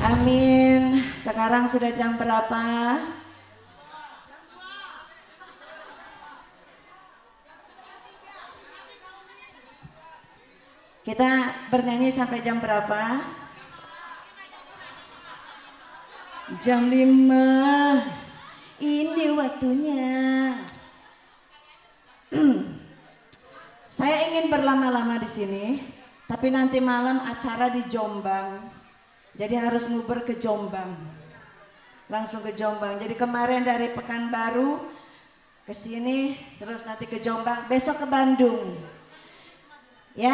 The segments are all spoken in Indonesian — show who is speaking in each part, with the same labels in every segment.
Speaker 1: Amin. Sekarang sudah jam berapa? Kita bernyanyi sampai jam berapa? Jam 5. Ini waktunya. Saya ingin berlama-lama di sini, tapi nanti malam acara di Jombang. Jadi harus nguber ke Jombang. Langsung ke Jombang. Jadi kemarin dari Pekanbaru ke sini, terus nanti ke Jombang, besok ke Bandung. Ya?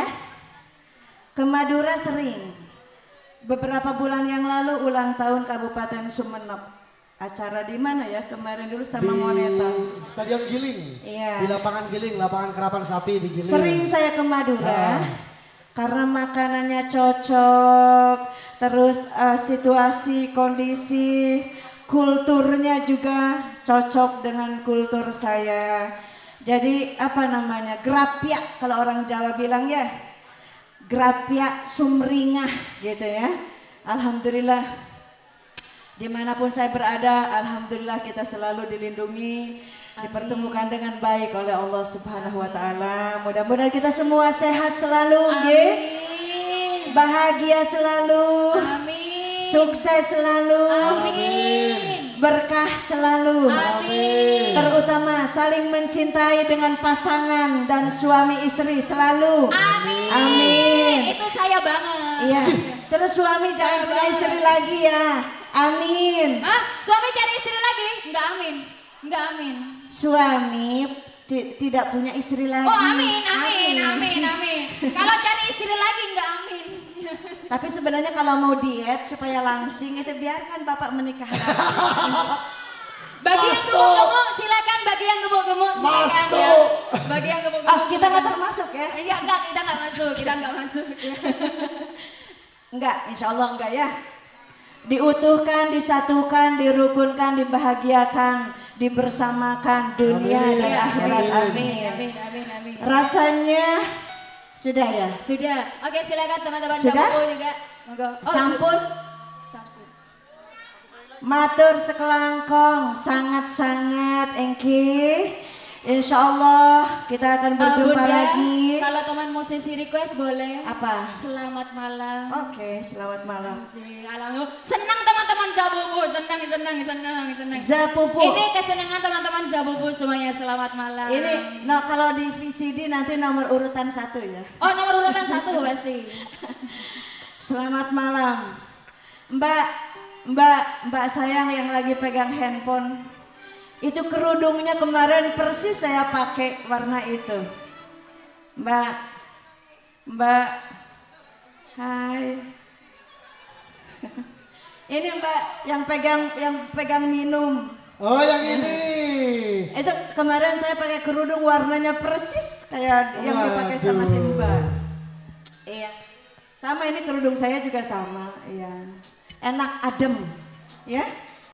Speaker 1: Ke Madura sering. Beberapa bulan yang lalu ulang tahun Kabupaten Sumeneb. Acara di mana ya kemarin dulu sama Moneta?
Speaker 2: Di Stadion Giling.
Speaker 1: Iya.
Speaker 2: Di lapangan Giling, lapangan kerapan sapi di Giling.
Speaker 1: Sering saya ke Madura karena makanannya cocok, terus situasi, kondisi, kulturnya juga cocok dengan kultur saya. Jadi apa namanya? Grapyak kalau orang Jawa bilang ya. Grapyak sumringah gitu ya. Alhamdulillah dimanapun saya berada, alhamdulillah kita selalu dilindungi, dipertemukan dengan baik oleh Allah Subhanahu wa Ta'ala. Mudah-mudahan kita semua sehat selalu,
Speaker 3: Amin.
Speaker 1: Bahagia selalu,
Speaker 3: Amin.
Speaker 1: Sukses selalu,
Speaker 3: Amin.
Speaker 1: Berkah selalu,
Speaker 3: Amin.
Speaker 1: Terutama saling mencintai dengan pasangan dan suami istri selalu.
Speaker 3: Amin.
Speaker 1: Amin.
Speaker 3: Itu saya banget.
Speaker 1: Iya. Terus suami jangan punya istri lagi ya. Amin.
Speaker 3: Hah? Suami cari istri lagi? Enggak amin. Enggak amin.
Speaker 1: Suami tidak punya istri lagi.
Speaker 3: Oh amin, amin, amin, amin. Kalau cari istri lagi enggak amin.
Speaker 1: Tapi sebenarnya kalau mau diet supaya langsing itu biarkan bapak menikah lagi.
Speaker 3: Bagi yang gemuk-gemuk silakan, bagi yang gemuk-gemuk silakan.
Speaker 2: Masuk.
Speaker 3: Ya. Bagi yang gemuk-gemuk.
Speaker 1: Oh, kita nggak termasuk ya?
Speaker 3: Iya, enggak, kita enggak masuk, kita enggak masuk.
Speaker 1: Enggak, insya Allah enggak ya. Diutuhkan, disatukan, dirukunkan, dibahagiakan, dibersamakan dunia
Speaker 2: Amin.
Speaker 1: dan akhirat. Amin.
Speaker 3: Amin, amin, amin.
Speaker 1: Rasanya sudah ya?
Speaker 3: Sudah. Oke, silakan teman-teman
Speaker 1: Sudah?
Speaker 3: Jabu juga. Monggo. Oh,
Speaker 1: Sampun?
Speaker 3: sampun.
Speaker 1: Matur sekelangkong, sangat-sangat engki. Insya Allah kita akan berjumpa
Speaker 3: Bunda,
Speaker 1: lagi.
Speaker 3: kalau teman musisi request boleh.
Speaker 1: Apa?
Speaker 3: Selamat malam.
Speaker 1: Oke, selamat malam.
Speaker 3: Alhamdulillah. Senang teman-teman Zabubu, senang.
Speaker 1: Zapupu.
Speaker 3: Ini kesenangan teman-teman Zabubu semuanya. Selamat malam.
Speaker 1: Ini kalau di VCD nanti nomor urutan 1 ya.
Speaker 3: Oh, nomor urutan 1 pasti.
Speaker 1: Selamat malam. Mbak sayang yang lagi pegang handphone. Itu kerudungnya kemarin persis saya pakai warna itu. Mbak. Hai. Ini Mbak yang pegang minum.
Speaker 2: Oh yang ini.
Speaker 1: Itu kemarin saya pakai kerudung warnanya persis kayak yang dipakai sama si Mbak. Iya. Sama ini kerudung saya juga sama. Iya. Enak adem. Ya.